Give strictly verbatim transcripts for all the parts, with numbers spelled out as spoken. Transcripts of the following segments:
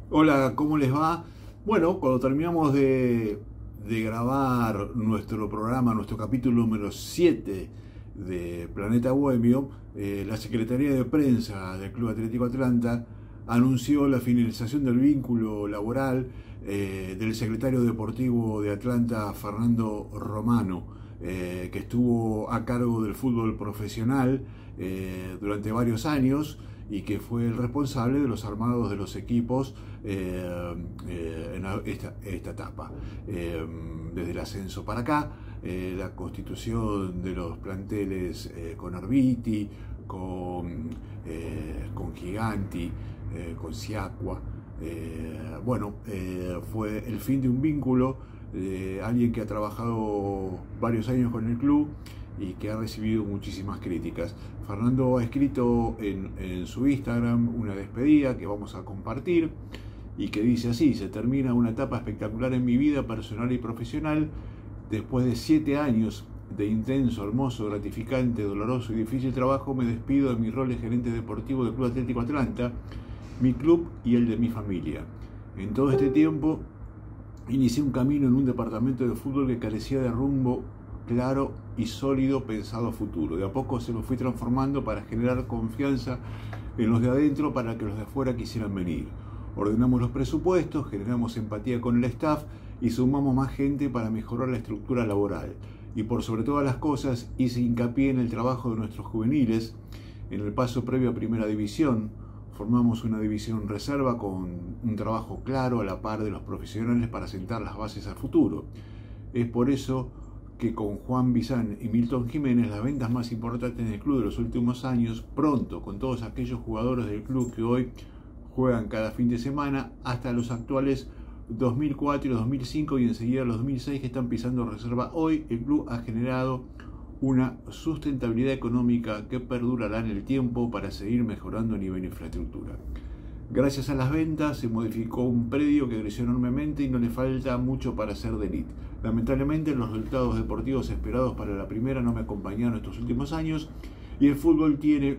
Hola, ¿cómo les va? Bueno, cuando terminamos de, de grabar nuestro programa, nuestro capítulo número siete de Planeta Bohemio, eh, la Secretaría de Prensa del Club Atlético Atlanta anunció la finalización del vínculo laboral eh, del secretario deportivo de Atlanta, Fernando Romano, eh, que estuvo a cargo del fútbol profesional eh, durante varios años y que fue el responsable de los armados de los equipos eh, eh, en esta, esta etapa. Eh, desde el ascenso para acá, eh, la constitución de los planteles eh, con Arbiti, con, eh, con Giganti, eh, con Siacqua. Eh, bueno, eh, fue el fin de un vínculo de alguien que ha trabajado varios años con el club y que ha recibido muchísimas críticas. Fernando ha escrito en, en su Instagram una despedida que vamos a compartir y que dice así: se termina una etapa espectacular en mi vida personal y profesional. Después de siete años de intenso, hermoso, gratificante, doloroso y difícil trabajo, me despido de mi rol de gerente deportivo del Club Atlético Atlanta, mi club y el de mi familia. En todo este tiempo inicié un camino en un departamento de fútbol que carecía de rumbo claro y sólido pensado a futuro. De a poco se lo fui transformando para generar confianza en los de adentro para que los de afuera quisieran venir. Ordenamos los presupuestos, generamos empatía con el staff y sumamos más gente para mejorar la estructura laboral. Y por sobre todas las cosas hice hincapié en el trabajo de nuestros juveniles, en el paso previo a Primera División. Formamos una división reserva con un trabajo claro a la par de los profesionales para sentar las bases al futuro. Es por eso que con Juan Bizán y Milton Jiménez, las ventas más importantes en el club de los últimos años, pronto con todos aquellos jugadores del club que hoy juegan cada fin de semana, hasta los actuales dos mil cuatro y dos mil cinco y enseguida los dos mil seis que están pisando reserva. Hoy el club ha generado una sustentabilidad económica que perdurará en el tiempo para seguir mejorando a nivel de infraestructura. Gracias a las ventas se modificó un predio que creció enormemente y no le falta mucho para ser de elite. Lamentablemente los resultados deportivos esperados para la primera no me acompañaron estos últimos años y el fútbol tiene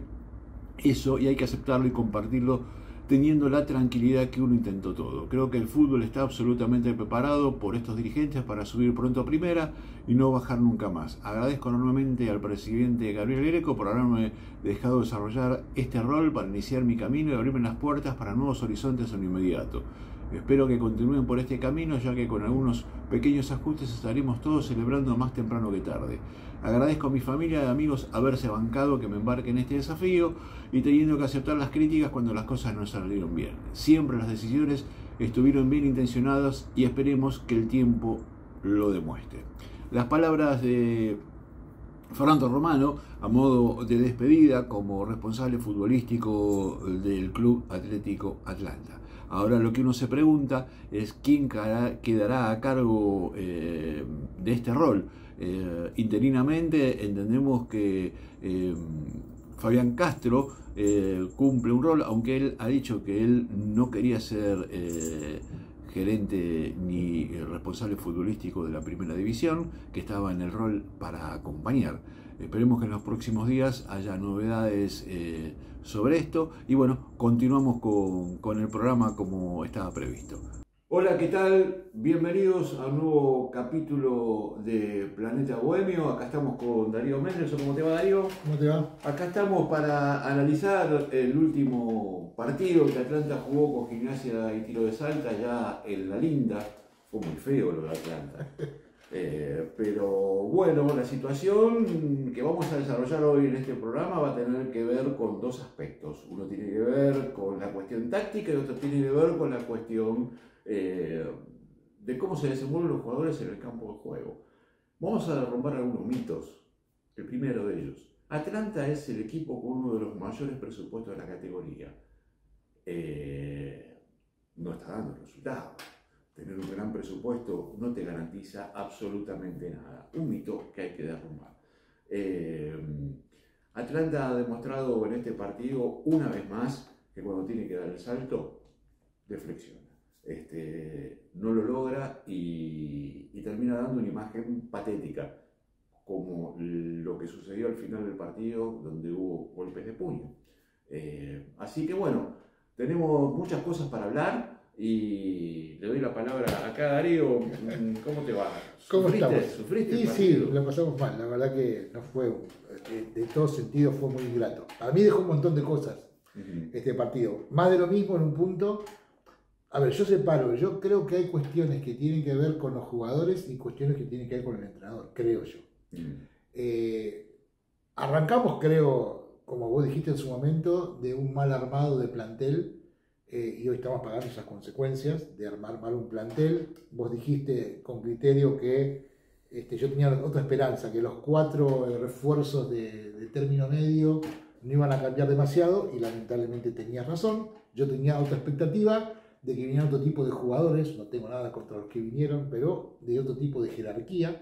eso y hay que aceptarlo y compartirlo teniendo la tranquilidad que uno intentó todo. Creo que el fútbol está absolutamente preparado por estos dirigentes para subir pronto a primera y no bajar nunca más. Agradezco enormemente al presidente Gabriel Greco por haberme dejado desarrollar este rol para iniciar mi camino y abrirme las puertas para nuevos horizontes en lo inmediato. Espero que continúen por este camino, ya que con algunos pequeños ajustes estaremos todos celebrando más temprano que tarde. Agradezco a mi familia y amigos haberse bancado que me embarque en este desafío y teniendo que aceptar las críticas cuando las cosas no salieron bien. Siempre las decisiones estuvieron bien intencionadas y esperemos que el tiempo lo demuestre. Las palabras de Fernando Romano a modo de despedida como responsable futbolístico del Club Atlético Atlanta. Ahora lo que uno se pregunta es quién quedará a cargo eh, de este rol. Eh, interinamente entendemos que eh, Fabián Castro eh, cumple un rol, aunque él ha dicho que él no quería ser eh, gerente ni responsable futbolístico de la primera división, que estaba en el rol para acompañar. Esperemos que en los próximos días haya novedades eh, sobre esto y bueno, continuamos con, con el programa como estaba previsto. Hola, ¿qué tal? Bienvenidos a un nuevo capítulo de Planeta Bohemio. Acá estamos con Darío Méndez. ¿Cómo te va, Darío? ¿Cómo te va? Acá estamos para analizar el último partido que Atlanta jugó con Gimnasia y Tiro de Salta ya en La Linda. Fue muy feo lo de Atlanta. Eh, pero bueno, la situación que vamos a desarrollar hoy en este programa va a tener que ver con dos aspectos. Uno tiene que ver con la cuestión táctica y otro tiene que ver con la cuestión eh, de cómo se desenvuelven los jugadores en el campo de juego. Vamos a romper algunos mitos. El primero de ellos: Atlanta es el equipo con uno de los mayores presupuestos de la categoría. Eh, no está dando resultados. Tener un gran presupuesto no te garantiza absolutamente nada. Un mito que hay que derrumbar. Eh, Atlanta ha demostrado en este partido una vez más que cuando tiene que dar el salto, deflexiona. Este, no lo logra y, y termina dando una imagen patética, como lo que sucedió al final del partido donde hubo golpes de puño. Eh, así que bueno, tenemos muchas cosas para hablar. Y le doy la palabra acá, Darío. ¿Cómo te va? ¿Cómo ¿Sufriste? estamos? ¿Sufriste Sí, el partido? sí, la pasamos mal. La verdad que no fue, de, de todo sentido fue muy ingrato. A mí dejó un montón de cosas Uh-huh. este partido. Más de lo mismo en un punto. A ver, yo separo. Yo creo que hay cuestiones que tienen que ver con los jugadores y cuestiones que tienen que ver con el entrenador, creo yo. Uh-huh. Eh, arrancamos, creo, como vos dijiste en su momento, de un mal armado de plantel. Eh, y hoy estamos pagando esas consecuencias de armar mal un plantel. Vos dijiste con criterio que este, yo tenía otra esperanza, que los cuatro eh, refuerzos de, de término medio no iban a cambiar demasiado, y lamentablemente tenías razón. Yo tenía otra expectativa de que vinieran otro tipo de jugadores, no tengo nada contra los que vinieron, pero de otro tipo de jerarquía.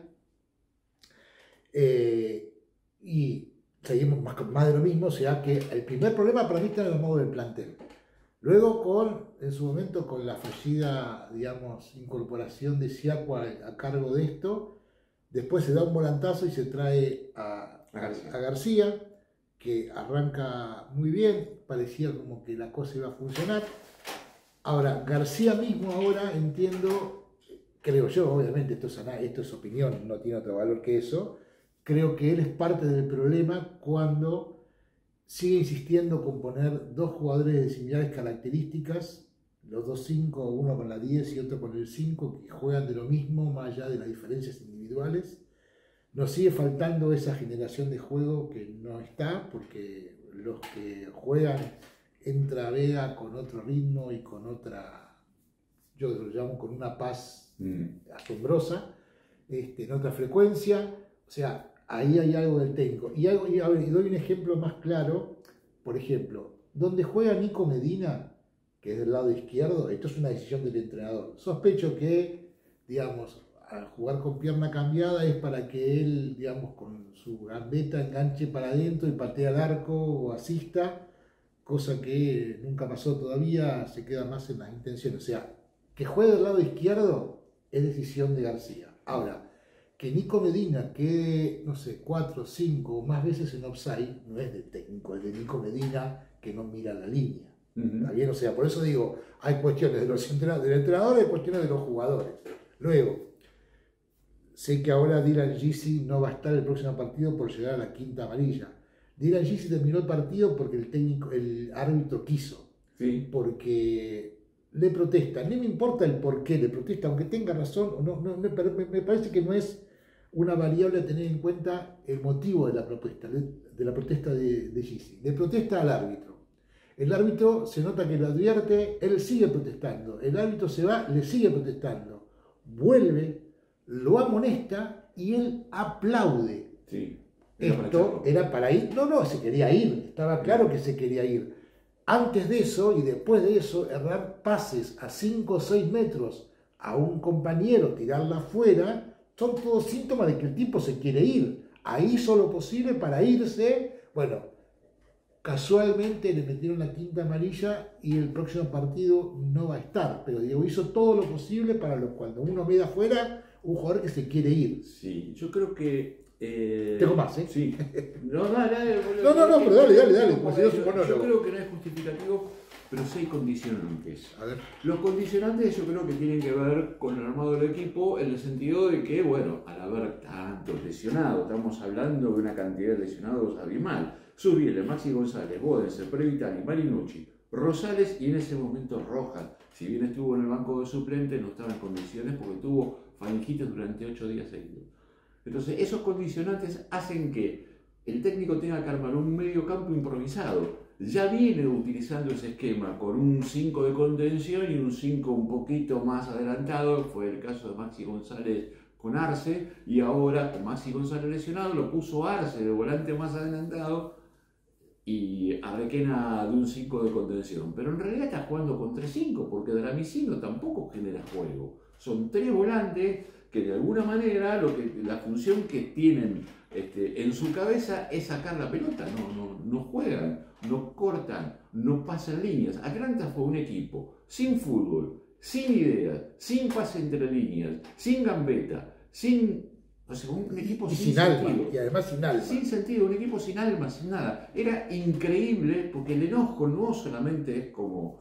Eh, y seguimos más, más de lo mismo, o sea que el primer problema para mí está en el modo del plantel. Luego, con, en su momento, con la fallida, digamos, incorporación de Siakwa a, a cargo de esto, después se da un volantazo y se trae a, a, García. a García, que arranca muy bien, parecía como que la cosa iba a funcionar. Ahora, García mismo ahora entiendo, creo yo, obviamente esto es, esto es opinión, no tiene otro valor que eso, creo que él es parte del problema cuando sigue insistiendo con poner dos jugadores de similares características, los dos cinco, uno con la diez y otro con el cinco, que juegan de lo mismo, más allá de las diferencias individuales. Nos sigue faltando esa generación de juego que no está, porque los que juegan, entra Vega con otro ritmo y con otra, yo lo llamo con una paz mm. asombrosa, este, en otra frecuencia, o sea, ahí hay algo del técnico. Y, algo, y, a ver, y doy un ejemplo más claro. Por ejemplo, donde juega Nico Medina, que es del lado izquierdo, esto es una decisión del entrenador. Sospecho que, digamos, al jugar con pierna cambiada es para que él, digamos, con su gambeta enganche para adentro y patee al arco o asista, cosa que nunca pasó todavía, se queda más en las intenciones. O sea, que juegue del lado izquierdo es decisión de García. Ahora, que Nico Medina quede, no sé, cuatro, cinco o más veces en offside, no es del técnico, es de Nico Medina que no mira la línea. Uh-huh. ¿Está bien? O sea, por eso digo, hay cuestiones de los entrenadores, del entrenador y hay cuestiones de los jugadores. Luego, sé que ahora Dylan Gisi no va a estar el próximo partido por llegar a la quinta amarilla. Dylan Gisi terminó el partido porque el técnico, el árbitro quiso. Sí. Porque le protesta. No me importa el por qué le protesta, aunque tenga razón o no, no me, me parece que no es una variable a tener en cuenta el motivo de la protesta, de la protesta de, de Gisi. Le protesta al árbitro. El árbitro se nota que lo advierte, él sigue protestando. El árbitro se va, le sigue protestando. Vuelve, lo amonesta y él aplaude. Sí. Era Esto para era para ir. No, no, se quería ir. Estaba claro que se quería ir. Antes de eso y después de eso, errar pases a cinco o seis metros a un compañero, tirarla afuera, son todos síntomas de que el tipo se quiere ir. Ahí hizo lo posible para irse. Bueno, casualmente le metieron la quinta amarilla y el próximo partido no va a estar. Pero Diego hizo todo lo posible para lo, cuando uno ve de afuera un jugador que se quiere ir. Sí, yo creo que... Eh, Tengo más, ¿eh? Sí. No, dale, dale, no, no, no, pero dale, dale, dale. No, yo, yo creo que no es justificativo, pero sí hay condicionantes. A ver. Los condicionantes yo creo que tienen que ver con el armado del equipo en el sentido de que, bueno, al haber tantos lesionados, estamos hablando de una cantidad de lesionados abismal. Subiele, Maxi González, Bodense, Previtani, Marinucci, Rosales y en ese momento Rojas. Si bien estuvo en el banco de suplentes, no estaba en condiciones porque tuvo faringitis durante ocho días seguidos. Entonces, esos condicionantes hacen que el técnico tenga que armar un medio campo improvisado. Ya viene utilizando ese esquema con un cinco de contención y un cinco un poquito más adelantado. Fue el caso de Maxi González con Arce, y ahora con Maxi González lesionado lo puso Arce de volante más adelantado y a Requena de un cinco de contención. Pero en realidad está jugando con tres cinco porque Dramicino tampoco genera juego. Son tres volantes que de alguna manera lo que, la función que tienen este, en su cabeza es sacar la pelota, no, no, no juegan, no cortan, no pasan líneas. Atlanta fue un equipo sin fútbol, sin ideas, sin pase entre líneas, sin gambeta, sin... O sea, un equipo y sin, sin sentido. Alma, y además sin alma. Sin sentido, un equipo sin alma, sin nada. Era increíble porque el enojo no solamente es como...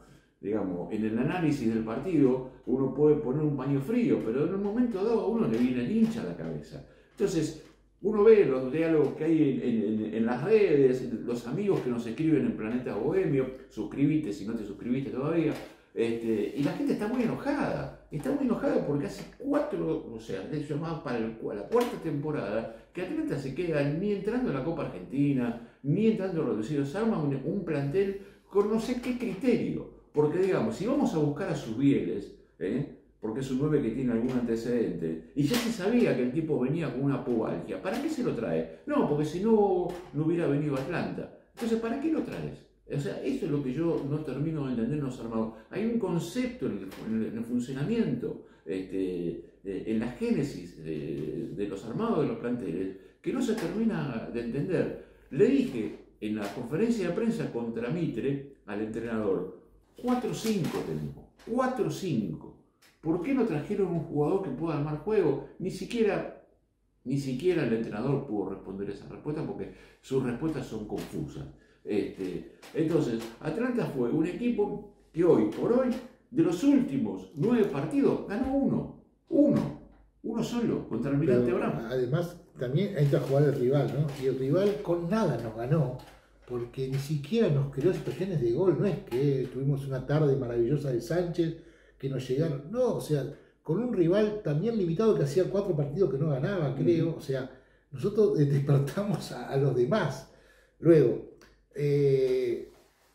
digamos, en el análisis del partido uno puede poner un paño frío, pero en un momento dado a uno le viene el hincha a la cabeza. Entonces, uno ve los diálogos que hay en, en, en las redes, los amigos que nos escriben en Planeta Bohemio, suscríbete si no te suscribiste todavía, este, y la gente está muy enojada, está muy enojada porque hace cuatro, o sea, de hecho más para el, la cuarta temporada, que Atlanta se queda ni entrando en la Copa Argentina, ni entrando en reducido, se arma un, un plantel con no sé qué criterio, porque digamos, si vamos a buscar a Subieles, ¿eh? porque es un nueve que tiene algún antecedente, y ya se sabía que el tipo venía con una pubalgia, ¿para qué se lo trae? No, porque si no, no hubiera venido a Atlanta. Entonces, ¿para qué lo traes? O sea, eso es lo que yo no termino de entender en los armados. Hay un concepto en el, en el funcionamiento, este, en la génesis de, de los armados de los planteles, que no se termina de entender. Le dije en la conferencia de prensa contra Mitre al entrenador, cuatro cinco tenemos, cuatro cinco. ¿Por qué no trajeron un jugador que pueda armar juego? Ni siquiera, ni siquiera el entrenador pudo responder esa respuesta porque sus respuestas son confusas. Este, entonces, Atlanta fue un equipo que hoy por hoy, de los últimos nueve partidos, ganó uno. Uno. Uno solo, contra el Almirante Brown. Además, también entra a jugar el rival, ¿no? Y el rival con nada nos ganó, porque ni siquiera nos creó situaciones de gol. No es que tuvimos una tarde maravillosa de Sánchez, que nos llegaron. No, o sea, con un rival también limitado que hacía cuatro partidos que no ganaba, creo. Uh-huh. O sea, nosotros despertamos a, a los demás. Luego, eh,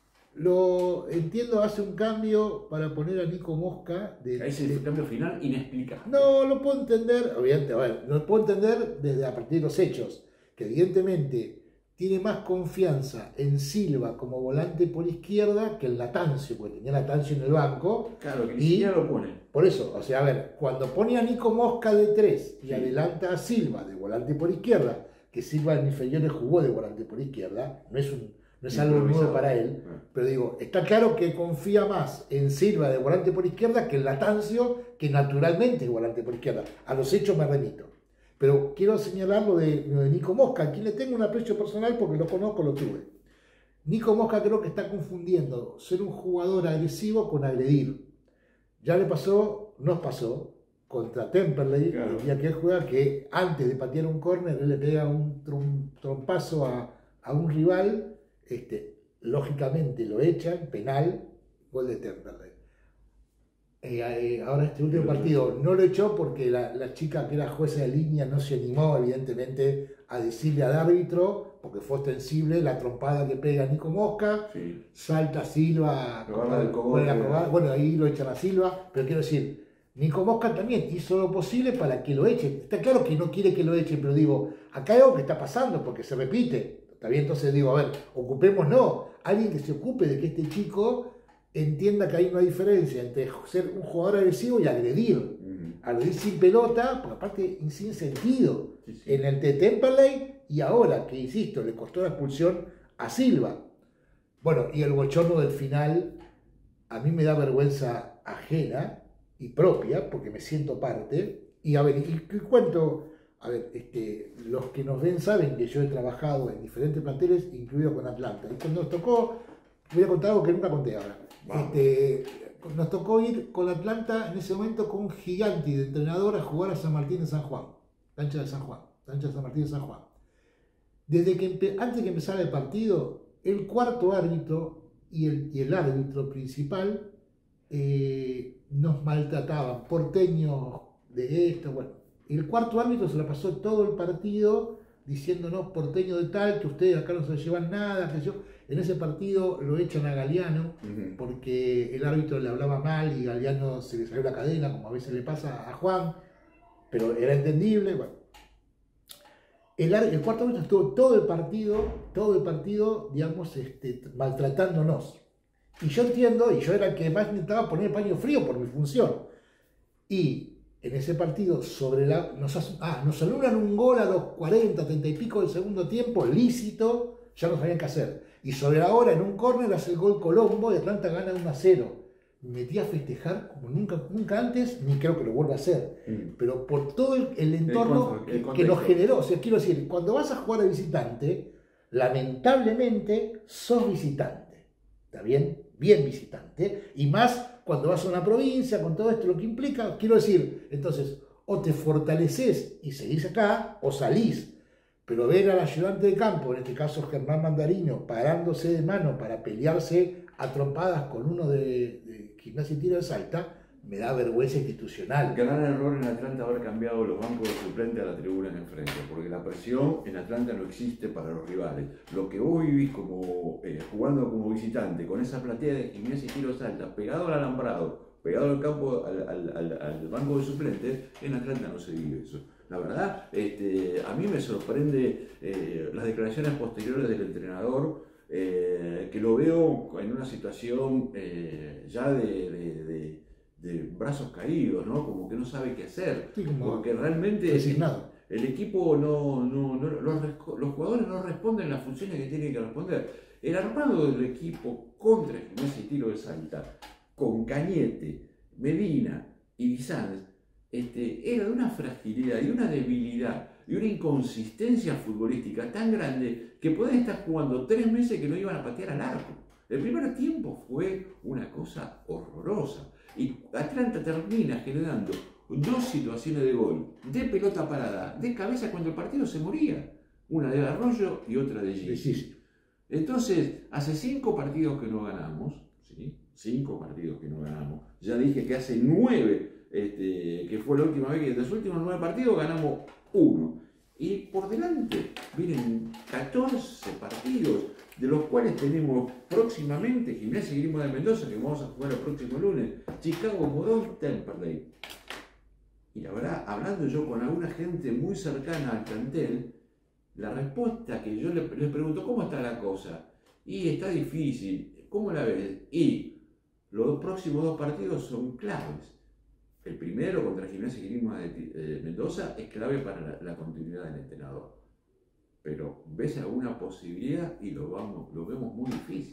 lo entiendo, hace un cambio para poner a Nico Mosca. De, Ahí es el cambio final inexplicable. No, lo puedo entender, obviamente, a ver, lo puedo entender desde a partir de los hechos, que evidentemente tiene más confianza en Silva como volante por izquierda que en Latancio, porque tenía Latancio en el banco. Claro, que ni siquiera lo pone. Por eso, o sea, a ver, cuando pone a Nico Mosca de tres y sí. adelanta a Silva de volante por izquierda, que Silva en inferiores jugó de volante por izquierda, no es, un, no es algo nuevo para él, ah. pero digo, está claro que confía más en Silva de volante por izquierda que en Latancio, que naturalmente es volante por izquierda. A los hechos me remito. Pero quiero señalar lo de, lo de Nico Mosca, a quien le tengo un aprecio personal porque lo conozco, lo tuve. Nico Mosca creo que está confundiendo ser un jugador agresivo con agredir. Ya le pasó, nos pasó, contra Temperley, claro. el día que él juega, que antes de patear un córner, él le pega un, un trompazo a, a un rival, este, lógicamente lo echan, penal, gol de Temperley. Eh, eh, ahora este último partido no lo echó porque la, la chica que era jueza de línea no se animó evidentemente a decirle al árbitro, porque fue ostensible la trompada que pega Nico Mosca, sí. salta Silva, como, como la, bueno, ahí lo echan a Silva, pero quiero decir, Nico Mosca también hizo lo posible para que lo echen. Está claro que no quiere que lo echen, pero digo, acá hay algo que está pasando porque se repite. Está bien, entonces digo, a ver, ocupémonos, alguien que se ocupe de que este chico entienda que hay una diferencia entre ser un jugador agresivo y agredir. Uh-huh. Agredir sin pelota, porque aparte sin sentido. Sí, sí. En el de Temperley y ahora, que insisto, le costó la expulsión a Silva. Bueno, y el bochorno del final, a mí me da vergüenza ajena y propia, porque me siento parte. Y a ver, y, y cuento, a ver, este, los que nos ven saben que yo he trabajado en diferentes planteles, incluido con Atlanta. Y cuando nos tocó, voy a contar algo que nunca conté ahora. Este, nos tocó ir con Atlanta en ese momento con Giganti de entrenador a jugar a San Martín de San Juan, cancha de San Juan, cancha de San Martín de San Juan. Desde que empe- antes de que empezara el partido, el cuarto árbitro y el, y el árbitro principal eh, nos maltrataban, porteños de esto, bueno. El cuarto árbitro se la pasó todo el partido diciéndonos porteño de tal, que ustedes acá no se llevan nada, que yo... En ese partido lo echan a Galeano uh-huh. porque el árbitro le hablaba mal y Galeano se le salió la cadena, como a veces le pasa a Juan, pero era entendible. Bueno. El, el cuarto árbitro estuvo todo el partido, todo el partido, digamos, este, maltratándonos. Y yo entiendo, y yo era el que más intentaba poner paño frío por mi función. Y en ese partido, sobre la, nos, ah, nos anulan un gol a los cuarenta, treinta y pico del segundo tiempo, lícito, ya no sabían qué hacer. Y sobre la hora, en un córner, hace el gol Colombo y Atlanta gana uno a cero. Me metí a festejar como nunca, nunca antes, ni creo que lo vuelva a hacer. Mm. Pero por todo el, el entorno el que, que nos generó. O sea, quiero decir, cuando vas a jugar de visitante, lamentablemente sos visitante. ¿Está bien? bien visitante, y más cuando vas a una provincia, con todo esto lo que implica, quiero decir, entonces, o te fortaleces y seguís acá, o salís. Pero ver al ayudante de campo, en este caso Germán Mandarino, parándose de mano para pelearse a trompadas con uno de, de Gimnasia y Tiro de Salta, me da vergüenza institucional. Gran error en Atlanta haber cambiado los bancos de suplente a la tribuna de enfrente, porque la presión en Atlanta no existe para los rivales. Lo que vos vivís como, eh, jugando como visitante, con esa platea de Gimnasia y Tiro de Salta, pegado al alambrado, pegado al campo, al, al, al, al banco de suplentes, en Atlanta no se vive eso. La verdad, este, a mí me sorprende eh, las declaraciones posteriores del entrenador, eh, que lo veo en una situación eh, ya de, de, de, de brazos caídos, ¿no? Como que no sabe qué hacer, sí, porque realmente resignado. El, el equipo no, no, no los, los jugadores no responden las funciones que tienen que responder. El armado del equipo contra Gimnasia y Tiro de Salta, con Cañete, Medina y Bizanz, Este, era de una fragilidad y una debilidad y una inconsistencia futbolística tan grande que pueden estar jugando tres meses que no iban a patear al arco. El primer tiempo fue una cosa horrorosa y Atlanta termina generando dos situaciones de gol, de pelota parada, de cabeza cuando el partido se moría, una de Arroyo y otra de Gigi. Entonces, hace cinco partidos que no ganamos, ¿sí? cinco partidos que no ganamos, ya dije que hace nueve. Este, que fue la última vez que de los últimos nueve partidos ganamos uno. Y por delante vienen catorce partidos, de los cuales tenemos próximamente Gimnasia y Grima de Mendoza, que vamos a jugar el próximo lunes, Chicago, Morón, Temperley. Y la verdad, hablando yo con alguna gente muy cercana al plantel, la respuesta que yo les, les pregunto, ¿cómo está la cosa? Y está difícil, ¿cómo la ves? Y los próximos dos partidos son claves. El primero contra Gimnasia y Grima de eh, Mendoza es clave para la, la continuidad del entrenador. Pero ves alguna posibilidad y lo, vamos, lo vemos muy difícil.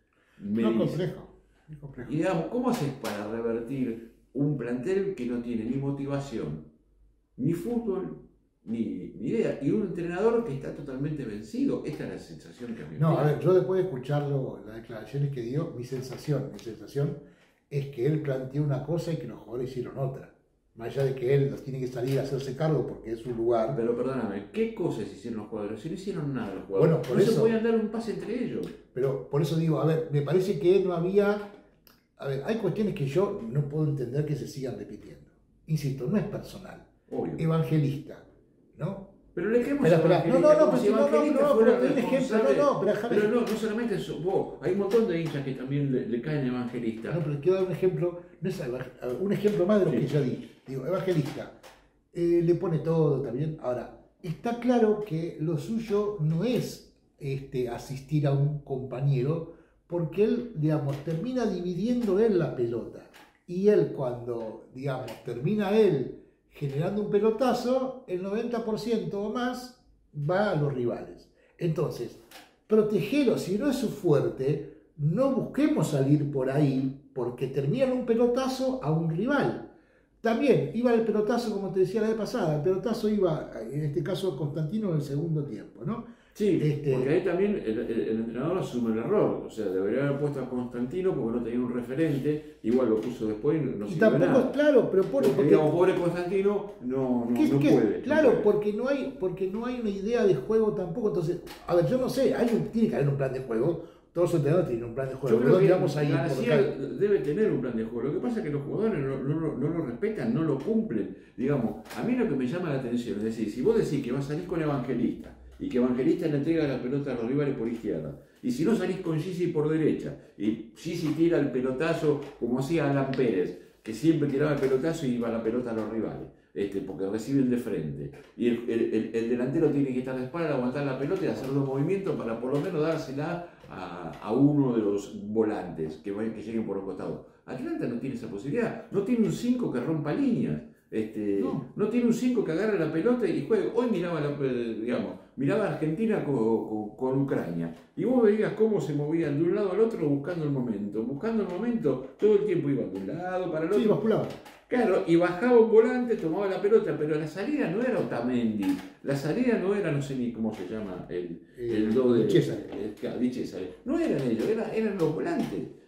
Me no, complejo, muy complejo. Y digamos, ¿cómo haces para revertir un plantel que no tiene ni motivación, ni fútbol, ni, ni idea? Y un entrenador que está totalmente vencido. Esta es la sensación que a mí me No, da. a ver, yo después de escucharlo, las declaraciones que dio, mi sensación, mi sensación es que él planteó una cosa y que los jugadores hicieron otra. Más allá de que él los tiene que salir a hacerse cargo porque es su lugar. Pero perdóname, ¿qué cosas hicieron los jugadores? Si no hicieron nada los jugadores. Bueno, por no eso, se podían dar un pase entre ellos. Pero por eso digo, a ver, me parece que no había... A ver, hay cuestiones que yo no puedo entender que se sigan repitiendo. Insisto, no es personal. Obvio. Evangelista, ¿no? Pero le queremos espera, espera. No, no, no, si no, no, no, no, pero un ejemplo, no, no, pero déjame. Pero no, no solamente eso, vos, hay un montón de hinchas que también le, le caen evangelistas. No, pero quiero dar un ejemplo, no es un ejemplo más de lo sí. que ya di. Digo, evangelista, eh, le pone todo también. Ahora, está claro que lo suyo no es este, asistir a un compañero, porque él, digamos, termina dividiendo él la pelota. Y él cuando, digamos, termina él generando un pelotazo, el noventa por ciento o más va a los rivales. Entonces, protegerlo, si no es su fuerte, no busquemos salir por ahí, porque terminan un pelotazo a un rival. También iba el pelotazo, como te decía la vez pasada, el pelotazo iba, en este caso, Constantino en el segundo tiempo, ¿no? Sí, este... porque ahí también el, el, el entrenador asume el error, o sea, debería haber puesto a Constantino porque no tenía un referente, igual lo puso después y no y tampoco nada. Es claro, pero por, porque, porque digamos, pobre Constantino no, no, ¿qué, no qué? puede. Claro, no puede. porque no hay, porque no hay una idea de juego tampoco, entonces, a ver, yo no sé, hay un, tiene que haber un plan de juego, todos los entrenadores tienen un plan de juego. Yo creo que vamos a ir García debe tener un plan de juego, lo que pasa es que los jugadores no, no, no lo respetan, no lo cumplen, digamos, a mí lo que me llama la atención es decir, si vos decís que vas a salir con Evangelista, y que Evangelista le entrega la pelota a los rivales por izquierda. Y si no salís con Gigi por derecha, y Gigi tira el pelotazo como hacía Alan Pérez, que siempre tiraba el pelotazo y iba la pelota a los rivales, este, porque reciben de frente. Y el, el, el delantero tiene que estar de espalda, aguantar la pelota y hacer los movimientos para por lo menos dársela a, a uno de los volantes que, que lleguen por los costados. Atlanta no tiene esa posibilidad, no tiene un cinco que rompa líneas. Este, no. no tiene un cinco que agarre la pelota y juegue. Hoy miraba, la, digamos, miraba a Argentina con, con, con Ucrania y vos veías cómo se movían de un lado al otro buscando el momento. Buscando el momento, todo el tiempo iban de un lado para el otro. Sí, basculaba. Claro, y bajaba un volante, tomaba la pelota, pero la salida no era Otamendi, la salida no era, no sé ni cómo se llama, el, el, el do de... César. No eran ellos, era, eran los volantes.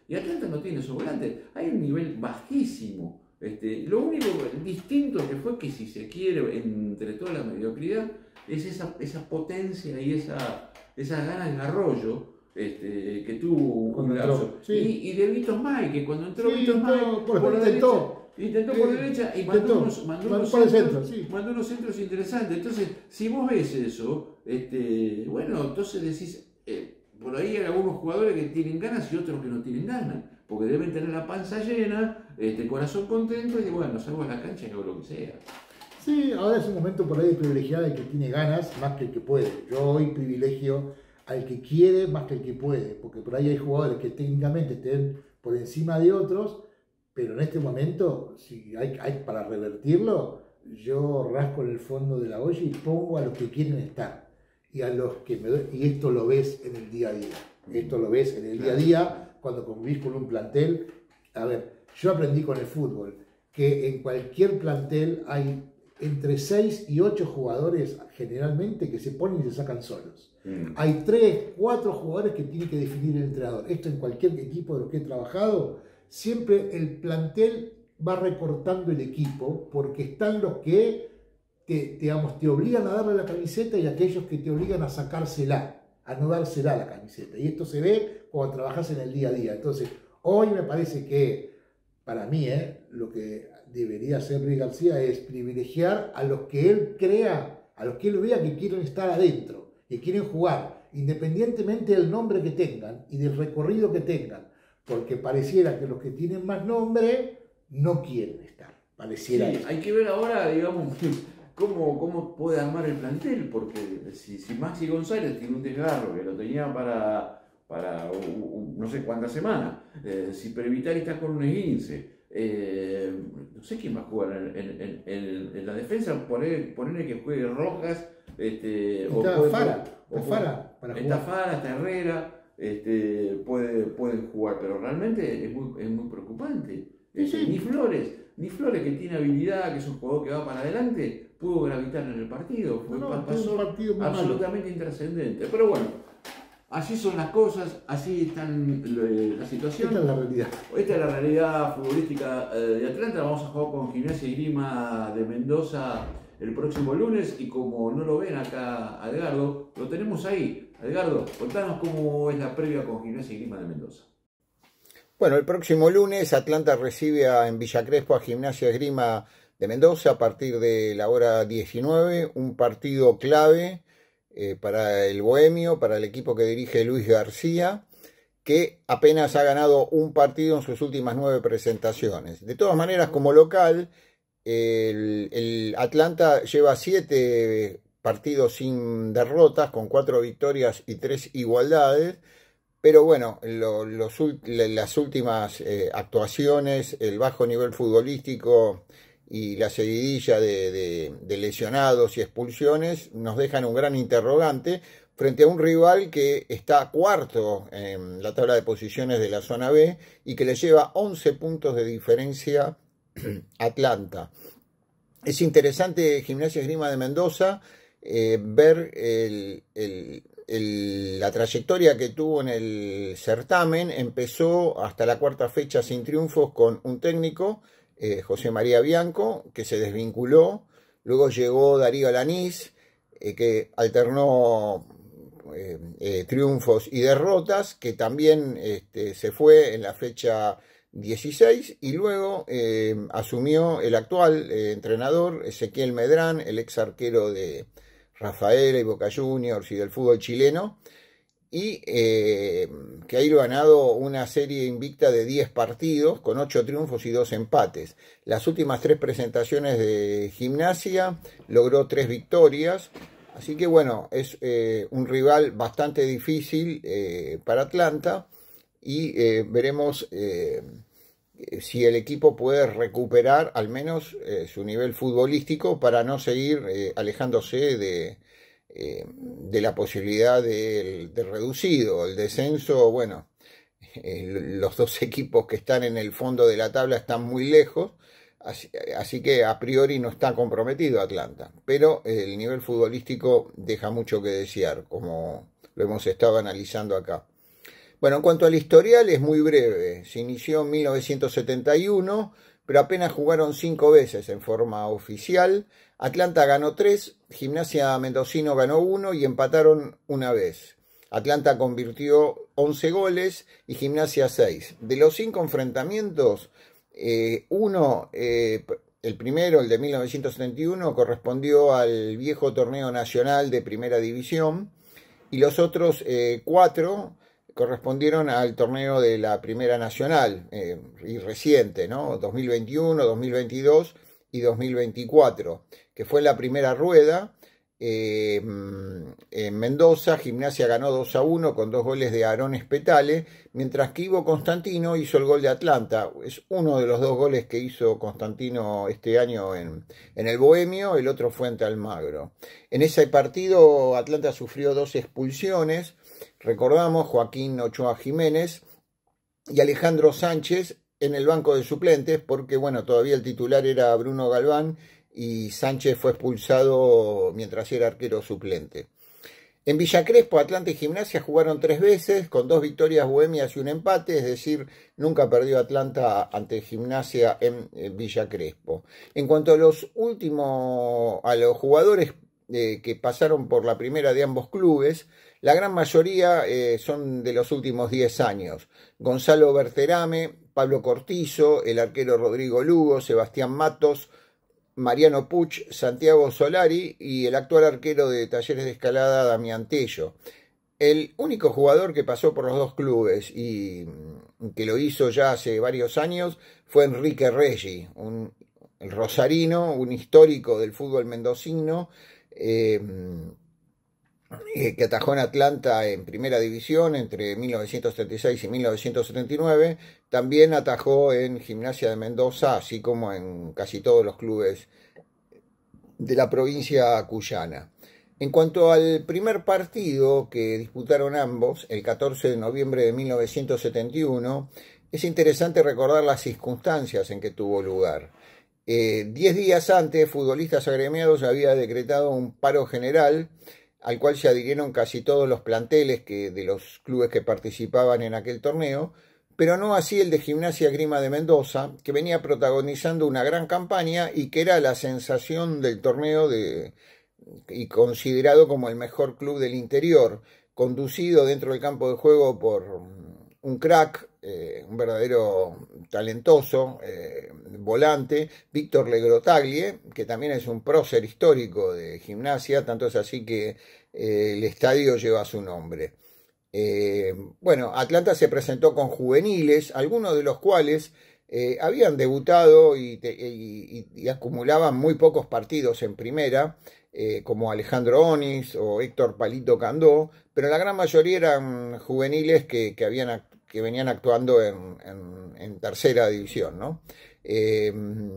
Y Atlanta no tiene esos volantes. Hay un nivel bajísimo. Este, lo único distinto que fue que, si se quiere, entre toda la mediocridad, es esa, esa potencia y esa, esa gana en Arroyo este, que tuvo Cuando un entró, lapso. sí. Y, y de Vitos Mai, que cuando entró Sí, Vitos Mai, entró, por por la intentó. derecha, intentó por Eh, derecha y intentó. mandó unos, mandó Mandó unos por el centros, centro, sí. mandó unos centros interesantes. Entonces, si vos ves eso, este, bueno, entonces decís, eh, por ahí hay algunos jugadores que tienen ganas y otros que no tienen ganas, porque deben tener la panza llena, este, corazón contento, y bueno, salgo a la cancha y hago lo que sea. Sí, ahora es un momento por ahí de privilegiar al que tiene ganas más que el que puede. Yo hoy privilegio al que quiere más que el que puede, porque por ahí hay jugadores que técnicamente estén por encima de otros, pero en este momento, si hay, hay para revertirlo, yo rasco en el fondo de la olla y pongo a los que quieren estar. Y a los que me doy, y esto lo ves en el día a día. Esto lo ves en el día a día cuando convivís con un plantel. A ver, yo aprendí con el fútbol que en cualquier plantel hay entre seis y ocho jugadores generalmente que se ponen y se sacan solos. Mm. Hay tres, cuatro jugadores que tiene que definir el entrenador. Esto en cualquier equipo de los que he trabajado, siempre el plantel va recortando el equipo porque están los que te, digamos, te obligan a darle la camiseta y aquellos que te obligan a sacársela, a no dársela la camiseta. Y esto se ve cuando trabajas en el día a día. Entonces, hoy me parece que, para mí, eh, lo que debería hacer Luis García es privilegiar a los que él crea, a los que él vea que quieren estar adentro, que quieren jugar, independientemente del nombre que tengan y del recorrido que tengan, porque pareciera que los que tienen más nombre no quieren estar. Pareciera sí, hay que ver ahora, digamos, cómo, cómo puede armar el plantel, porque si, si Maxi González tiene un desgarro que lo tenía para, para un, un, no sé cuántas semanas, eh, si Perevitari está con un esguince, Eh, no sé quién va a jugar en, en, en, en, en la defensa, poner, ponerle que juegue Rojas, este, está o puede, Fara, o está Fara para está jugar. Fara, está Herrera, este, puede, pueden jugar, pero realmente es muy, es muy preocupante. Este, sí. Ni Flores, ni Flores, que tiene habilidad, que es un jugador que va para adelante, pudo gravitar en el partido, fue, no, no, pasó un partido muy absolutamente malo. Intrascendente, pero bueno. Así son las cosas, así están la situación. Esta es la realidad. Esta es la realidad futbolística de Atlanta. Vamos a jugar con Gimnasia y Grima de Mendoza el próximo lunes. Y como no lo ven acá a Edgardo, lo tenemos ahí. Edgardo, contanos cómo es la previa con Gimnasia y Grima de Mendoza. Bueno, el próximo lunes Atlanta recibe a, en Villa Crespo a Gimnasia y Grima de Mendoza a partir de la hora diecinueve. Un partido clave Eh, para el Bohemio, para el equipo que dirige Luis García, que apenas ha ganado un partido en sus últimas nueve presentaciones. De todas maneras, como local, el, el Atlanta lleva siete partidos sin derrotas, con cuatro victorias y tres igualdades, pero bueno, lo, los, las últimas eh, actuaciones, el bajo nivel futbolístico y la seguidilla de, de, de lesionados y expulsiones nos dejan un gran interrogante frente a un rival que está cuarto en la tabla de posiciones de la zona B y que le lleva once puntos de diferencia a Atlanta. Es interesante Gimnasia y Grima de Mendoza eh, ver el, el, el, la trayectoria que tuvo en el certamen. Empezó hasta la cuarta fecha sin triunfos con un técnico, Eh, José María Bianco, que se desvinculó. Luego llegó Darío Alanís, eh, que alternó eh, eh, triunfos y derrotas, que también este, se fue en la fecha dieciséis, y luego eh, asumió el actual eh, entrenador, Ezequiel Medrán, el ex arquero de Rafaela y Boca Juniors y del fútbol chileno, y eh, que ha ido ganado una serie invicta de diez partidos, con ocho triunfos y dos empates. Las últimas tres presentaciones de Gimnasia logró tres victorias, así que bueno, es eh, un rival bastante difícil eh, para Atlanta, y eh, veremos eh, si el equipo puede recuperar al menos eh, su nivel futbolístico para no seguir eh, alejándose de... Eh, de la posibilidad del de reducido, el descenso. Bueno, eh, los dos equipos que están en el fondo de la tabla están muy lejos, así, así que a priori no está comprometido Atlanta, pero eh, el nivel futbolístico deja mucho que desear, como lo hemos estado analizando acá. Bueno, en cuanto al historial es muy breve. Se inició en mil novecientos setenta y uno, pero apenas jugaron cinco veces en forma oficial. Atlanta ganó tres, Gimnasia Mendocino ganó uno y empataron una vez. Atlanta convirtió once goles y Gimnasia seis. De los cinco enfrentamientos, eh, uno, eh, el primero, el de mil novecientos setenta y uno, correspondió al viejo torneo nacional de Primera División y los otros eh, cuatro correspondieron al torneo de la Primera Nacional, eh, y reciente, ¿no? dos mil veintiuno, dos mil veintidós y dos mil veinticuatro, que fue la primera rueda. Eh, en Mendoza, Gimnasia ganó dos a uno con dos goles de Aarón Espetale, mientras que Ivo Constantino hizo el gol de Atlanta. Es uno de los dos goles que hizo Constantino este año en, en el Bohemio, el otro fue ante Almagro. En ese partido Atlanta sufrió dos expulsiones, recordamos, Joaquín Ochoa Jiménez y Alejandro Sánchez en el banco de suplentes, porque bueno, todavía el titular era Bruno Galván y Sánchez fue expulsado mientras era arquero suplente. En Villa Crespo, Atlanta y Gimnasia jugaron tres veces, con dos victorias bohemias y un empate, es decir, nunca perdió Atlanta ante Gimnasia en, en Villa Crespo. En cuanto a los últimos, a los jugadores eh, que pasaron por la primera de ambos clubes, la gran mayoría eh, son de los últimos diez años. Gonzalo Berterame, Pablo Cortizo, el arquero Rodrigo Lugo, Sebastián Matos, Mariano Puch, Santiago Solari y el actual arquero de Talleres de Escalada, Damián Tello. El único jugador que pasó por los dos clubes y que lo hizo ya hace varios años fue Enrique Reggi, un, el rosarino, un histórico del fútbol mendocino, eh, que atajó en Atlanta en Primera División entre mil novecientos treinta y seis y mil novecientos setenta y nueve, también atajó en Gimnasia de Mendoza, así como en casi todos los clubes de la provincia cuyana. En cuanto al primer partido que disputaron ambos, el catorce de noviembre de mil novecientos setenta y uno, es interesante recordar las circunstancias en que tuvo lugar. Eh, diez días antes, Futbolistas Agremiados había decretado un paro general al cual se adhirieron casi todos los planteles que, de los clubes que participaban en aquel torneo, pero no así el de Gimnasia Grima de Mendoza, que venía protagonizando una gran campaña y que era la sensación del torneo de, y considerado como el mejor club del interior, conducido dentro del campo de juego por un crack, eh, un verdadero talentoso eh, volante, Víctor Legrotaglie, que también es un prócer histórico de Gimnasia, tanto es así que eh, el estadio lleva su nombre. Eh, bueno, Atlanta se presentó con juveniles, algunos de los cuales eh, habían debutado y, te, y, y, y acumulaban muy pocos partidos en primera, eh, como Alejandro Onis o Héctor Palito Candó, pero la gran mayoría eran juveniles que, que, habían, que venían actuando en, en, en tercera división, ¿no? Eh,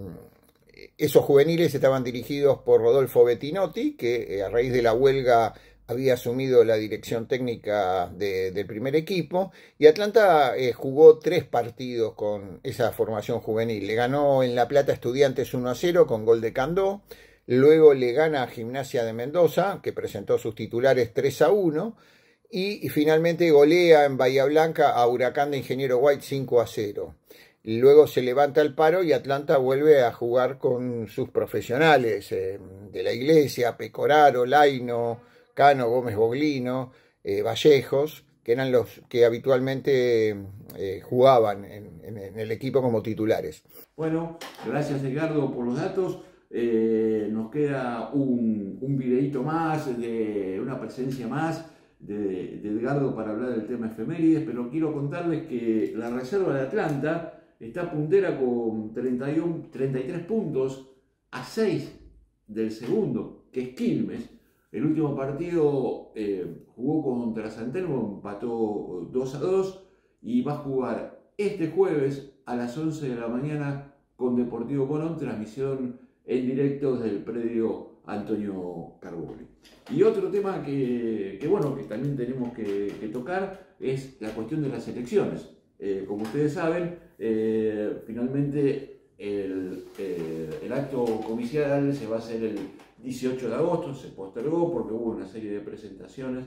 esos juveniles estaban dirigidos por Rodolfo Bettinotti, que a raíz de la huelga había asumido la dirección técnica de, del primer equipo, y Atlanta eh, jugó tres partidos con esa formación juvenil. Le ganó en La Plata Estudiantes uno a cero con gol de Candó, luego le gana a Gimnasia de Mendoza, que presentó sus titulares tres a uno, y, y finalmente golea en Bahía Blanca a Huracán de Ingeniero White cinco a cero. Luego se levanta el paro y Atlanta vuelve a jugar con sus profesionales eh, de la Iglesia, Pecoraro, Laino, Cano, Gómez Boglino, eh, Vallejos, que eran los que habitualmente eh, jugaban en, en, en el equipo como titulares. Bueno, gracias Edgardo por los datos. Eh, nos queda un, un videíto más, de una presencia más de, de Edgardo para hablar del tema efemérides, pero quiero contarles que la reserva de Atlanta está puntera con treinta y uno, treinta y tres puntos a seis del segundo, que es Quilmes. El último partido eh, jugó contra San Telmo, empató dos a dos y va a jugar este jueves a las once de la mañana con Deportivo Morón, transmisión en directo desde el predio Antonio Carboni. Y otro tema que, que, bueno, que también tenemos que, que tocar es la cuestión de las elecciones. Eh, como ustedes saben, eh, finalmente el, eh, el acto comicial se va a hacer el dieciocho de agosto, se postergó porque hubo una serie de presentaciones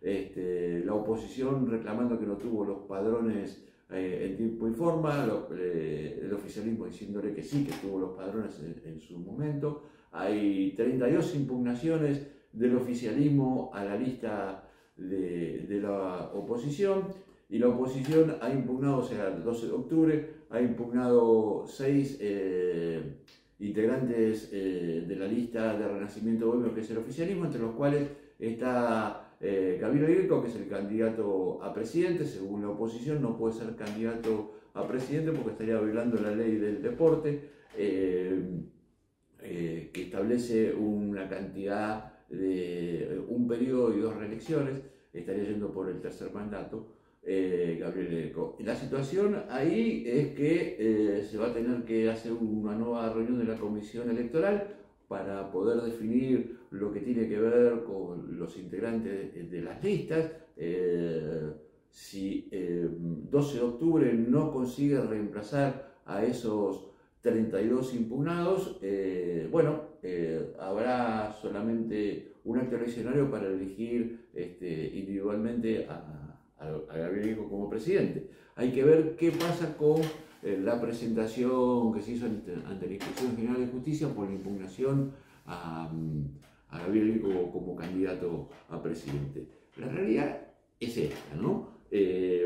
este, la oposición reclamando que no tuvo los padrones eh, en tiempo y forma, lo, eh, el oficialismo diciéndole que sí, que tuvo los padrones en, en su momento. Hay treinta y dos impugnaciones del oficialismo a la lista de, de la oposición, y la oposición ha impugnado, o sea, el doce de octubre, ha impugnado seis eh, integrantes eh, de la lista de Renacimiento Bohemio, que es el oficialismo, entre los cuales está eh, Gabriel Greco, que es el candidato a presidente. Según la oposición no puede ser candidato a presidente porque estaría violando la ley del deporte, eh, eh, que establece una cantidad de un periodo y dos reelecciones, estaría yendo por el tercer mandato. Eh, Gabriel Greco. La situación ahí es que eh, se va a tener que hacer una nueva reunión de la Comisión Electoral para poder definir lo que tiene que ver con los integrantes de, de las listas. Eh, si eh, doce de octubre no consigue reemplazar a esos treinta y dos impugnados, eh, bueno, eh, habrá solamente un acto eleccionario para elegir este, individualmente a a Gabriel Greco como presidente. Hay que ver qué pasa con eh, la presentación que se hizo ante, ante la Inspección General de Justicia por la impugnación a, a Gabriel Greco como candidato a presidente. La realidad es esta, ¿no? Eh,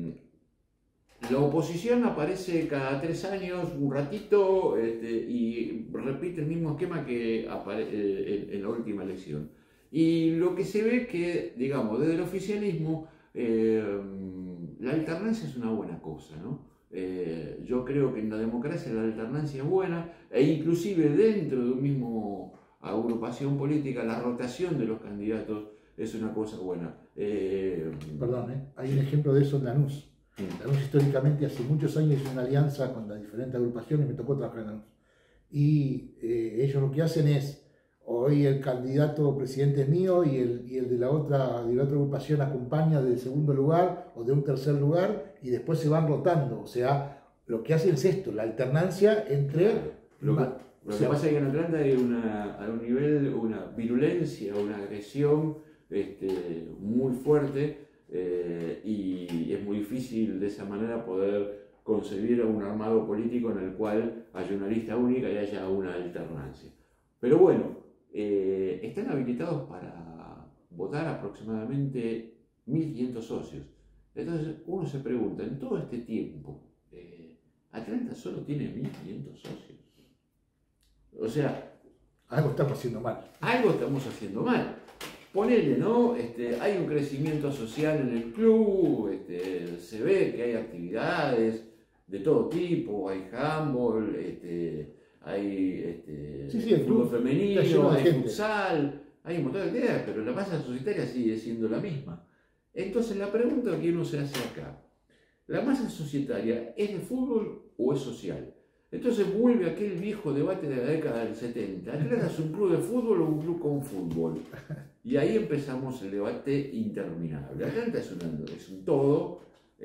la oposición aparece cada tres años, un ratito, este, y repite el mismo esquema que eh, en, en la última elección. Y lo que se ve es que, digamos, desde el oficialismo, Eh, la alternancia es una buena cosa, ¿no? Eh, yo creo que en la democracia la alternancia es buena, e inclusive dentro de un mismo agrupación política la rotación de los candidatos es una cosa buena. Eh, Perdón, ¿eh? Hay un ejemplo de eso en Lanús. Sí. Lanús históricamente hace muchos años hizo una alianza con las diferentes agrupaciones, me tocó trabajar en Lanús. Y eh, ellos lo que hacen es, hoy el candidato presidente es mío y el, y el de, la otra, de la otra agrupación acompaña del segundo lugar o de un tercer lugar, y después se van rotando. O sea, lo que hacen es esto, la alternancia entre... Lo que, lo que pasa es que en Atlanta hay una, a un nivel, una virulencia, una agresión este, muy fuerte, eh, y es muy difícil de esa manera poder concebir un armado político en el cual haya una lista única y haya una alternancia. Pero bueno, Eh, están habilitados para votar aproximadamente mil quinientos socios. Entonces uno se pregunta, en todo este tiempo, eh, Atlanta solo tiene mil quinientos socios. O sea, algo estamos haciendo mal. Algo estamos haciendo mal. Ponele, ¿no? Este, hay un crecimiento social en el club, este, se ve que hay actividades de todo tipo, hay handball, este, hay este, sí, sí, el fútbol club femenino, hay gente. futsal, hay un montón de actividades, pero la masa societaria sigue siendo la misma. Entonces la pregunta que uno se hace acá, ¿la masa societaria es de fútbol o es social? Entonces vuelve aquel viejo debate de la década del setenta, ¿Atlanta es un club de fútbol o un club con fútbol? Y ahí empezamos el debate interminable. Atlanta es un, es un todo,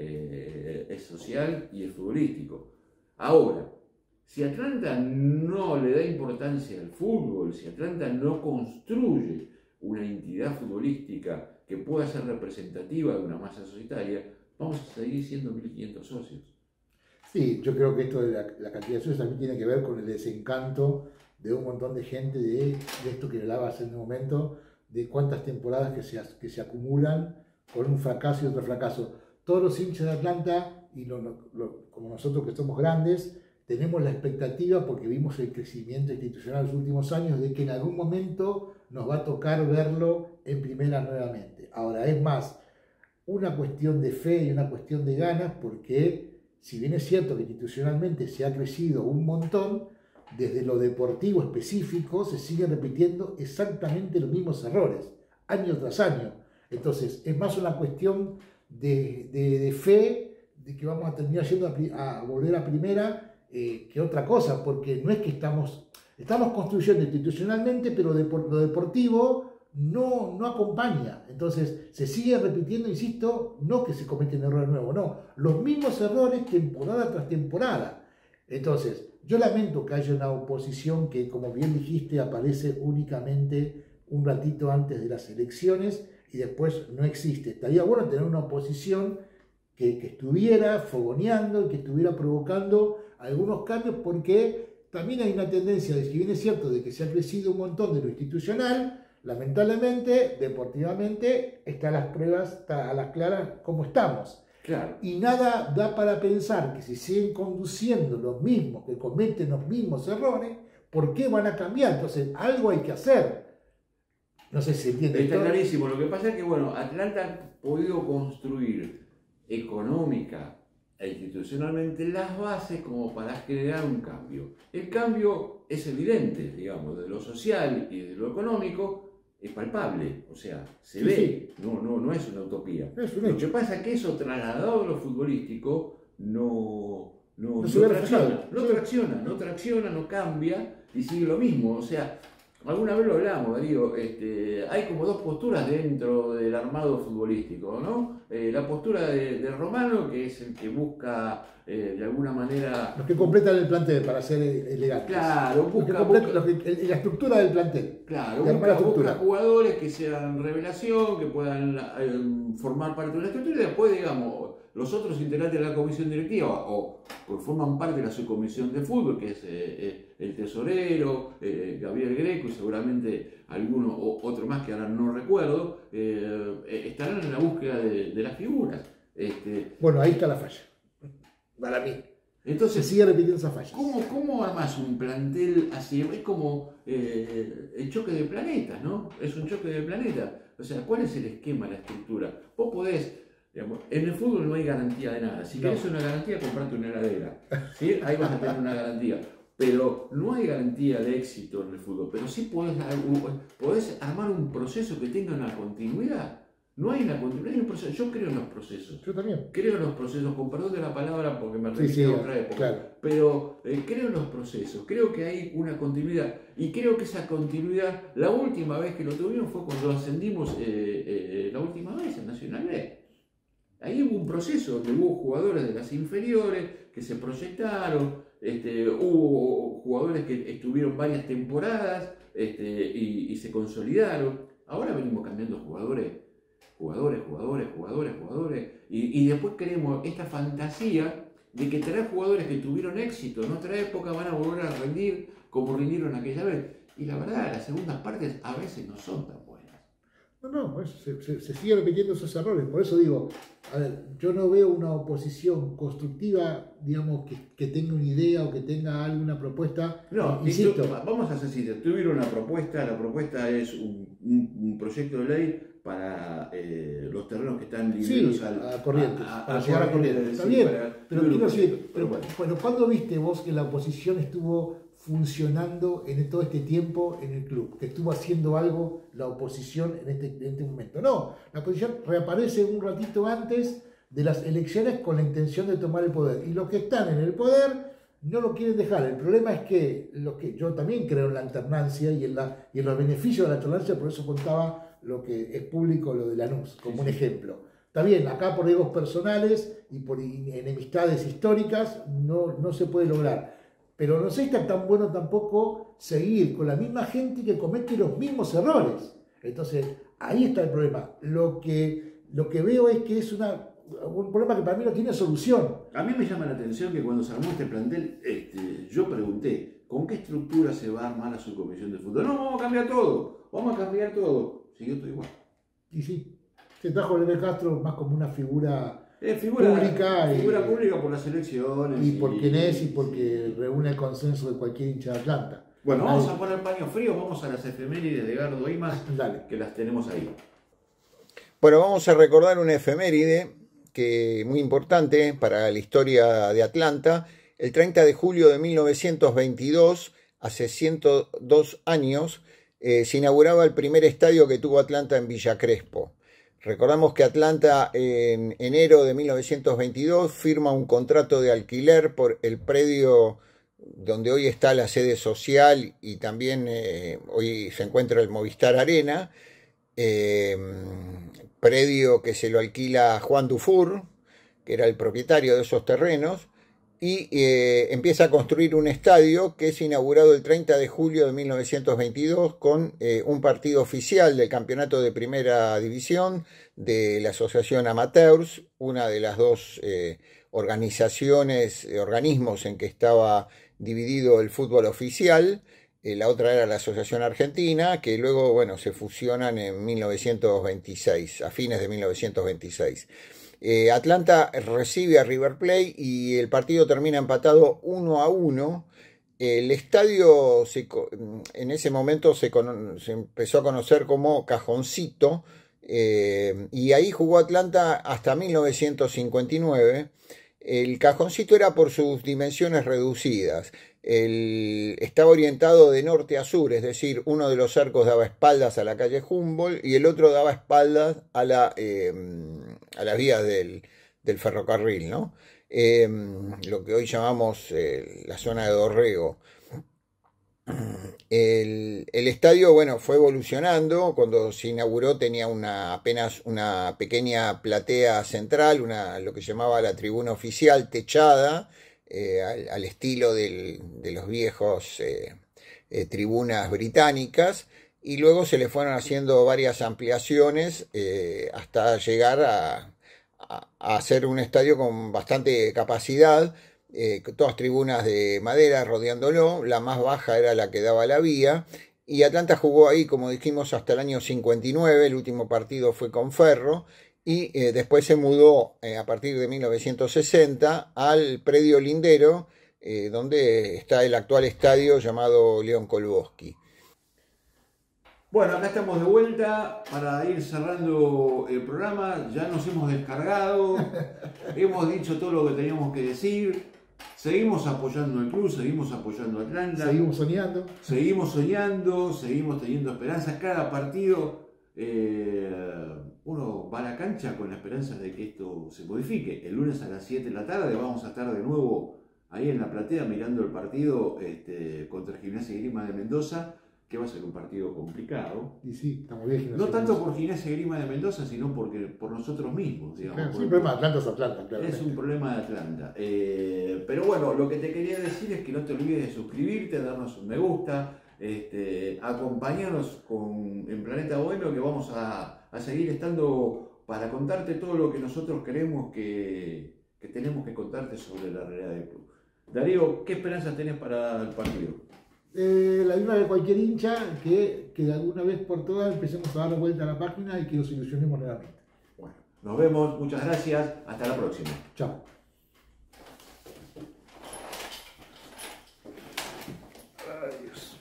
eh, es social y es futbolístico. Ahora, si Atlanta no le da importancia al fútbol, si Atlanta no construye una entidad futbolística que pueda ser representativa de una masa societaria, vamos a seguir siendo mil quinientos socios. Sí, yo creo que esto de la, la cantidad de socios también tiene que ver con el desencanto de un montón de gente de, de esto que hablaba hace un momento, de cuántas temporadas que se, que se acumulan con un fracaso y otro fracaso. Todos los hinchas de Atlanta, y lo, lo, como nosotros que somos grandes, tenemos la expectativa, porque vimos el crecimiento institucional en los últimos años, de que en algún momento nos va a tocar verlo en primera nuevamente. Ahora, es más una cuestión de fe y una cuestión de ganas, porque si bien es cierto que institucionalmente se ha crecido un montón, desde lo deportivo específico se siguen repitiendo exactamente los mismos errores, año tras año. Entonces, es más una cuestión de, de, de fe, de que vamos a terminar yendo a, a volver a primera, Eh, que otra cosa, porque no es que estamos, estamos construyendo institucionalmente, pero lo deportivo no, no acompaña. Entonces se sigue repitiendo, insisto, no que se cometen errores nuevos, no, los mismos errores temporada tras temporada. Entonces yo lamento que haya una oposición que, como bien dijiste, aparece únicamente un ratito antes de las elecciones y después no existe. Estaría bueno tener una oposición que, que estuviera fogoneando y que estuviera provocando algunos cambios, porque también hay una tendencia, de que bien es cierto, de que se ha crecido un montón de lo institucional, lamentablemente, deportivamente, está a las pruebas, está a las claras cómo estamos. Claro. Y nada da para pensar que si siguen conduciendo los mismos, que cometen los mismos errores, ¿por qué van a cambiar? Entonces, algo hay que hacer. No sé si se entiende. Está clarísimo. Lo que pasa es que, bueno, Atlanta ha podido construir económica e institucionalmente las bases como para crear un cambio. El cambio es evidente, digamos, de lo social y de lo económico. Es palpable, o sea, se sí, ve, sí. No, no, no es una utopía. Es un lo hecho. que pasa es que eso trasladado a lo futbolístico no, no, no, no, se tracciona, no tracciona, no tracciona, no cambia y sigue lo mismo. O sea, alguna vez lo hablamos, Darío, este, hay como dos posturas dentro del armado futbolístico, ¿no? Eh, la postura de, de Romano, que es el que busca eh, de alguna manera... Los que completan el plantel, para ser elegantes. Claro, busca... Los que completan, los que, la estructura del plantel. Claro, busca, busca jugadores que sean revelación, que puedan eh, formar parte de la estructura y después, digamos, los otros integrantes de la comisión directiva o, o forman parte de la subcomisión de fútbol, que es eh, el tesorero, eh, Gabriel Greco y seguramente alguno o otro más que ahora no recuerdo, eh, estarán en la búsqueda de, de las figuras. Este, bueno, ahí está la falla, para mí. Entonces, se sigue repitiendo esa falla. ¿Cómo, cómo armas un plantel así? Es como eh, el choque de planetas, ¿no? Es un choque de planetas. O sea, ¿cuál es el esquema, la estructura? Vos podés, digamos, en el fútbol no hay garantía de nada. Si no. querés una garantía, comprate una heladera. ¿Sí? Ahí vas a tener una garantía. Pero no hay garantía de éxito en el fútbol. Pero sí podés, podés armar un proceso que tenga una continuidad. No hay una continuidad, hay un proceso. Yo creo en los procesos. Yo también. Creo en los procesos, con perdón de la palabra porque me remite sí, sí, a otra época. Claro. Pero eh, creo en los procesos, creo que hay una continuidad. Y creo que esa continuidad, la última vez que lo tuvimos fue cuando ascendimos eh, eh, la última vez en Nacional B. Ahí hubo un proceso donde hubo jugadores de las inferiores que se proyectaron, este, hubo jugadores que estuvieron varias temporadas este, y, y se consolidaron. Ahora venimos cambiando jugadores. Jugadores, jugadores, jugadores, jugadores, y, y después queremos esta fantasía de que traer jugadores que tuvieron éxito en otra época van a volver a rendir como rindieron aquella vez. Y la verdad, las segundas partes a veces no son tan buenas. No, no, pues se, se, se sigue repitiendo esos errores. Por eso digo, a ver, yo no veo una oposición constructiva, digamos, que, que tenga una idea o que tenga alguna propuesta. No, insisto. Tú, vamos a ser sinceros, tuvieron una propuesta, la propuesta es un, un, un proyecto de ley para eh, los terrenos que están liberados sí, al, a Corrientes, a, a, para a llegar a Corrientes. Está bien, para, pero quiero decir, pero, pero, bueno. bueno, ¿cuándo viste vos que la oposición estuvo funcionando en todo este tiempo en el club? Que estuvo haciendo algo la oposición en este, en este momento. No, la oposición reaparece un ratito antes de las elecciones con la intención de tomar el poder. Y los que están en el poder no lo quieren dejar. El problema es que, lo que yo también creo en la alternancia y en, la, y en los beneficios de la alternancia, por eso contaba lo que es público, lo de Lanús, como sí, un sí. ejemplo. Está bien, acá por egos personales y por enemistades históricas no, no se puede lograr. Pero no sé si está tan bueno tampoco seguir con la misma gente que comete los mismos errores. Entonces, ahí está el problema. Lo que, lo que veo es que es una, un problema que para mí no tiene solución. A mí me llama la atención que cuando se armó este plantel, este, yo pregunté, ¿con qué estructura se va a armar la subcomisión de fútbol? No, vamos a cambiar todo, vamos a cambiar todo. Siguió todo igual. Y sí, se trajo a Leonel Castro más como una figura, eh, figura pública. Figura y, pública por las elecciones. Y, y por quién es y porque sí. reúne el consenso de cualquier hincha de Atlanta. Bueno, vamos ahí. a poner paño frío, vamos a las efemérides de Gardo Imas, Dale. que las tenemos ahí. Bueno, vamos a recordar una efeméride que muy importante para la historia de Atlanta. El treinta de julio de mil novecientos veintidós, hace ciento dos años, eh, se inauguraba el primer estadio que tuvo Atlanta en Villa Crespo. Recordamos que Atlanta en enero de mil novecientos veintidós firma un contrato de alquiler por el predio donde hoy está la sede social y también eh, hoy se encuentra el Movistar Arena, eh, predio que se lo alquila a Juan Dufour, que era el propietario de esos terrenos, y eh, empieza a construir un estadio que es inaugurado el treinta de julio de mil novecientos veintidós con eh, un partido oficial del campeonato de primera división de la Asociación Amateurs, una de las dos eh, organizaciones, eh, organismos en que estaba dividido el fútbol oficial. Eh, la otra era la Asociación Argentina, que luego, bueno, se fusionan en mil novecientos veintiséis, a fines de mil novecientos veintiséis. Eh, Atlanta recibe a River Plate y el partido termina empatado uno a uno. El estadio se, en ese momento se, se empezó a conocer como Cajoncito, eh, y ahí jugó Atlanta hasta mil novecientos cincuenta y nueve. El Cajoncito era por sus dimensiones reducidas. El, estaba orientado de norte a sur, es decir, uno de los arcos daba espaldas a la calle Humboldt y el otro daba espaldas a, la, eh, a las vías del, del ferrocarril, ¿no? Eh, lo que hoy llamamos eh, la zona de Dorrego. El, el estadio, bueno, fue evolucionando. Cuando se inauguró tenía una, apenas una pequeña platea central, una, lo que llamaba la tribuna oficial techada, eh, al, al estilo del, de los viejos eh, eh, tribunas británicas, y luego se le fueron haciendo varias ampliaciones eh, hasta llegar a, a, a hacer un estadio con bastante capacidad. Eh, todas tribunas de madera rodeándolo, la más baja era la que daba a la vía, y Atlanta jugó ahí, como dijimos, hasta el año cincuenta y nueve, el último partido fue con Ferro, y eh, después se mudó eh, a partir de mil novecientos sesenta al predio lindero, eh, donde está el actual estadio llamado León Kolboski. Bueno, acá estamos de vuelta para ir cerrando el programa. Ya nos hemos descargado, hemos dicho todo lo que teníamos que decir. Seguimos apoyando al club, seguimos apoyando a Atlanta. Seguimos soñando. Seguimos soñando, seguimos teniendo esperanzas. Cada partido eh, uno va a la cancha con la esperanza de que esto se modifique. El lunes a las siete de la tarde vamos a estar de nuevo ahí en la platea mirando el partido este, contra el Gimnasia y Grima de Mendoza, que va a ser un partido complicado. Y sí, estamos bien. No tanto por Gimnasia y Grima de Mendoza, sino porque por nosotros mismos. Digamos, claro, por, sí, el problema de Atlanta es Atlanta, claramente. Es un problema de Atlanta. Eh, pero bueno, lo que te quería decir es que no te olvides de suscribirte, darnos un me gusta, este, acompañarnos con, en Planeta Bohemio, que vamos a, a seguir estando para contarte todo lo que nosotros creemos que, que tenemos que contarte sobre la realidad del club. Darío, ¿qué esperanzas tenés para el partido? Eh, la misma de cualquier hincha, que, que de alguna vez por todas empecemos a dar vuelta a la página y que nos ilusionemos nuevamente. Bueno, nos vemos, muchas gracias, hasta la próxima. Chao. Adiós.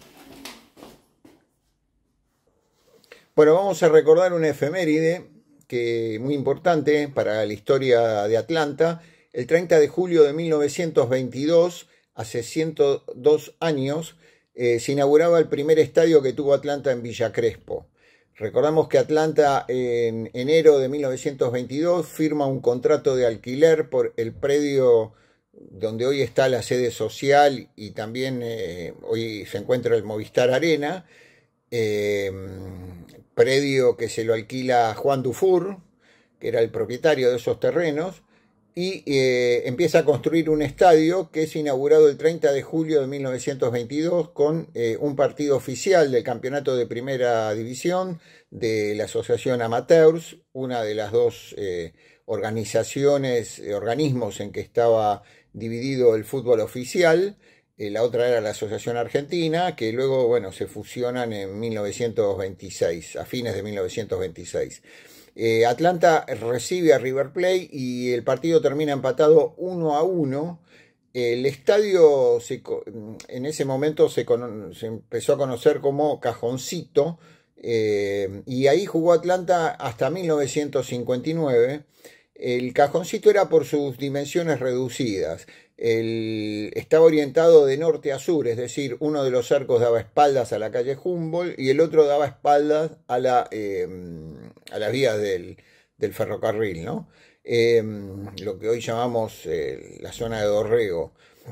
Bueno, vamos a recordar una efeméride que muy importante para la historia de Atlanta. El treinta de julio de mil novecientos veintidós, hace ciento dos años, eh, se inauguraba el primer estadio que tuvo Atlanta en Villa Crespo. Recordamos que Atlanta en enero de mil novecientos veintidós firma un contrato de alquiler por el predio donde hoy está la sede social y también eh, hoy se encuentra el Movistar Arena, eh, predio que se lo alquila Juan Dufour, que era el propietario de esos terrenos, y eh, empieza a construir un estadio que es inaugurado el treinta de julio de mil novecientos veintidós con eh, un partido oficial del campeonato de primera división de la Asociación Amateurs, una de las dos eh, organizaciones, eh, organismos en que estaba dividido el fútbol oficial. Eh, la otra era la Asociación Argentina, que luego, bueno, se fusionan en mil novecientos veintiséis, a fines de mil novecientos veintiséis. Eh, Atlanta recibe a River Plate y el partido termina empatado uno a uno. El estadio se, en ese momento se, se empezó a conocer como Cajoncito, eh, y ahí jugó Atlanta hasta mil novecientos cincuenta y nueve. El Cajoncito era por sus dimensiones reducidas. El, estaba orientado de norte a sur, es decir, uno de los arcos daba espaldas a la calle Humboldt y el otro daba espaldas a, la, eh, a las vías del, del ferrocarril, ¿no? Eh, lo que hoy llamamos eh, la zona de Dorrego.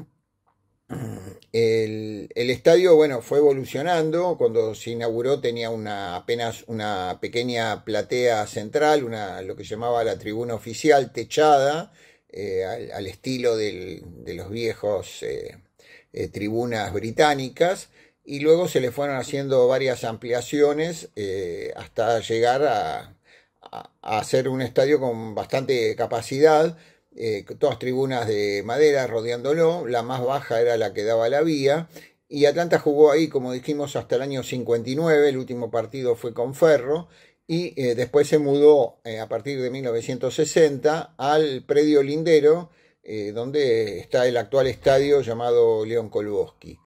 El, el estadio, bueno, fue evolucionando. Cuando se inauguró tenía una, apenas una pequeña platea central, una, lo que llamaba la tribuna oficial techada, eh, al, al, estilo del, de los viejos eh, eh, tribunas británicas, y luego se le fueron haciendo varias ampliaciones eh, hasta llegar a, a, a hacer un estadio con bastante capacidad, eh, todas tribunas de madera rodeándolo. La más baja era la que daba a la vía, y Atlanta jugó ahí, como dijimos, hasta el año cincuenta y nueve. El último partido fue con Ferro, y eh, después se mudó eh, a partir de mil novecientos sesenta al predio lindero, eh, donde está el actual estadio llamado León Kolboski.